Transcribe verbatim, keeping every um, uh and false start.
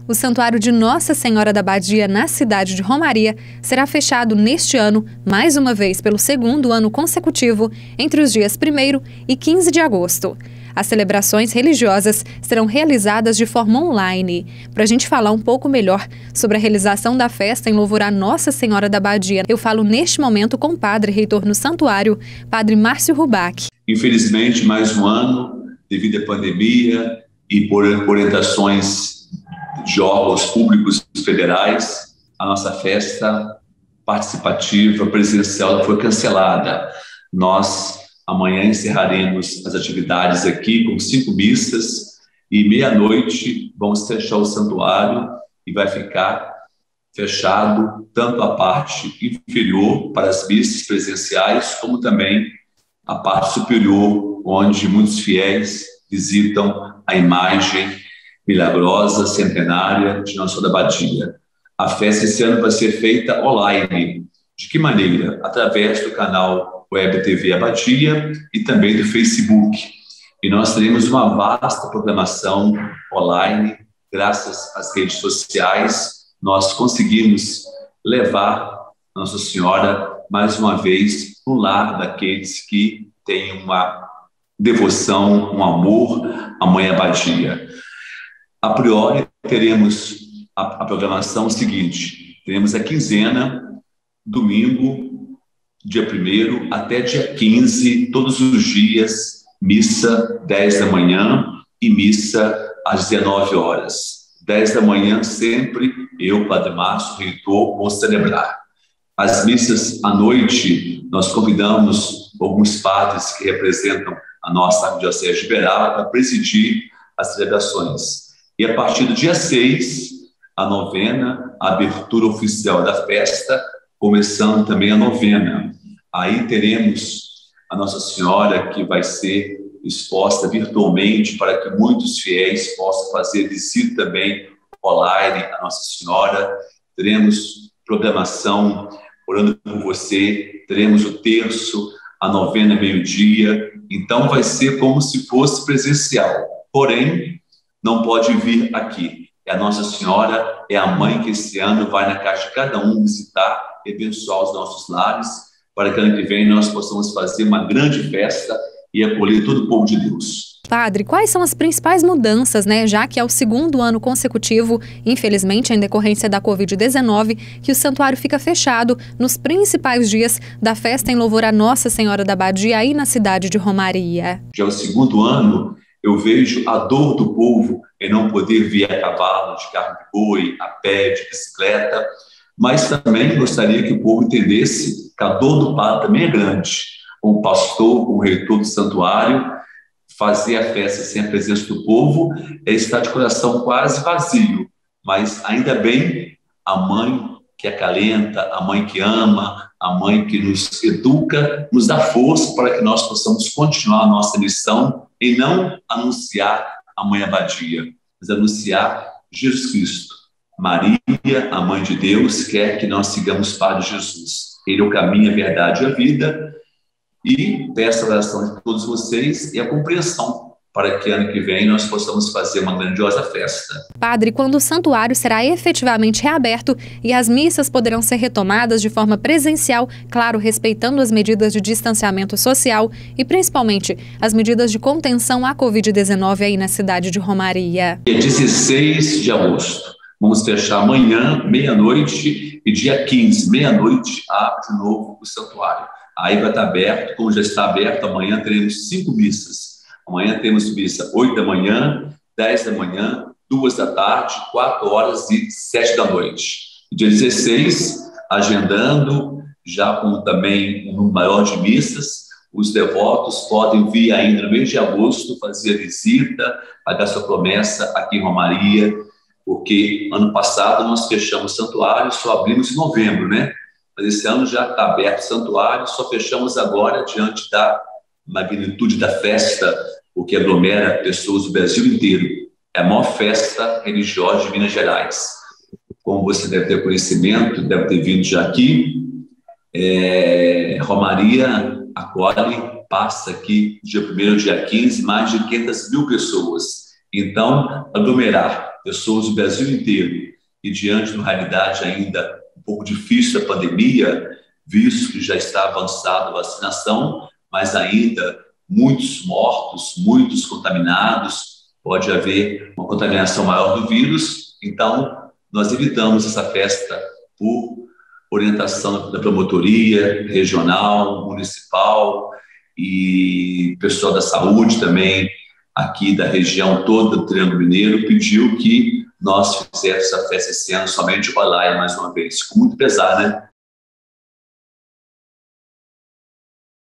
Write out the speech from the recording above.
O Santuário de Nossa Senhora da Badia, na cidade de Romaria, será fechado neste ano, mais uma vez pelo segundo ano consecutivo, entre os dias primeiro e quinze de agosto. As celebrações religiosas serão realizadas de forma online. Para a gente falar um pouco melhor sobre a realização da festa em louvor a Nossa Senhora da Badia, eu falo neste momento com o padre reitor no santuário, padre Márcio Rubac. Infelizmente, mais um ano, devido à pandemia e por orientações de órgãos públicos federais, a nossa festa participativa presencial foi cancelada. Nós amanhã encerraremos as atividades aqui com cinco missas e meia-noite vamos fechar o santuário e vai ficar fechado tanto a parte inferior para as missas presenciais como também a parte superior, onde muitos fiéis visitam a imagem milagrosa, centenária de Nossa Senhora da Badia. A festa esse ano vai ser feita online. De que maneira? Através do canal Web T V Abadia e também do Facebook. E nós teremos uma vasta programação online, graças às redes sociais, nós conseguimos levar Nossa Senhora, mais uma vez, no lar daqueles que têm uma devoção, um amor à Mãe Abadia. A priori, teremos a, a programação seguinte: teremos a quinzena, domingo, dia primeiro até dia quinze, todos os dias, missa dez da manhã e missa às dezenove horas. dez da manhã, sempre eu, Padre Márcio, reitor, vou celebrar. As missas à noite, nós convidamos alguns padres que representam a nossa Arquidiocese de Uberaba para presidir as celebrações. E a partir do dia seis, a novena, a abertura oficial da festa, começando também a novena. Aí teremos a Nossa Senhora, que vai ser exposta virtualmente para que muitos fiéis possam fazer visita também online a Nossa Senhora. Teremos programação orando por você, teremos o terço, a novena meio-dia. Então vai ser como se fosse presencial, porém não pode vir aqui. A Nossa Senhora é a mãe que esse ano vai na casa de cada um visitar e abençoar os nossos lares, para que ano que vem nós possamos fazer uma grande festa e acolher todo o povo de Deus. Padre, quais são as principais mudanças, né, já que é o segundo ano consecutivo, infelizmente em decorrência da covid dezenove, que o santuário fica fechado nos principais dias da festa em louvor a Nossa Senhora da Badia aí na cidade de Romaria? Já é o segundo ano, eu vejo a dor do povo em não poder vir a cavalo, de carro de boi, a pé, de bicicleta, mas também gostaria que o povo entendesse que a dor do padre também é grande. Como pastor, como reitor do santuário, fazer a festa sem a presença do povo é estar de coração quase vazio, mas ainda bem a mãe que acalenta, a mãe que ama, a mãe que nos educa, nos dá força para que nós possamos continuar a nossa missão e não anunciar a Mãe Abadia, mas anunciar Jesus Cristo. Maria, a Mãe de Deus, quer que nós sigamos Padre Jesus. Ele é o caminho, a verdade e a vida. E peço a oração de todos vocês e a compreensão para que ano que vem nós possamos fazer uma grandiosa festa. Padre, quando o santuário será efetivamente reaberto e as missas poderão ser retomadas de forma presencial, claro, respeitando as medidas de distanciamento social e principalmente as medidas de contenção à covid dezenove aí na cidade de Romaria? Dia dezesseis de agosto. Vamos fechar amanhã, meia-noite, e dia quinze, meia-noite, abre de novo o santuário. Aí vai estar aberto, como já está aberto, amanhã teremos cinco missas. Amanhã temos missa oito da manhã, dez da manhã, duas da tarde, quatro horas e sete da noite. Dia dezesseis, agendando, já com também um número maior de missas, os devotos podem vir ainda no mês de agosto fazer a visita, pagar sua promessa aqui em Romaria, porque ano passado nós fechamos o santuário, só abrimos em novembro, né? Mas esse ano já está aberto o santuário, só fechamos agora diante da magnitude da festa, o que aglomera pessoas do Brasil inteiro. É a maior festa religiosa de Minas Gerais. Como você deve ter conhecimento, deve ter vindo já aqui, é, Romaria acolhe, passa aqui dia primeiro, dia quinze, mais de quinhentas mil pessoas. Então, aglomerar pessoas do Brasil inteiro, e diante de uma realidade ainda um pouco difícil da pandemia, visto que já está avançada a vacinação, mas ainda muitos mortos, muitos contaminados, pode haver uma contaminação maior do vírus. Então, nós evitamos essa festa por orientação da promotoria regional, municipal e pessoal da saúde também, aqui da região toda do Triângulo Mineiro, pediu que nós fizéssemos essa festa esse ano somente de Balaia, mais uma vez. Com muito pesar, né?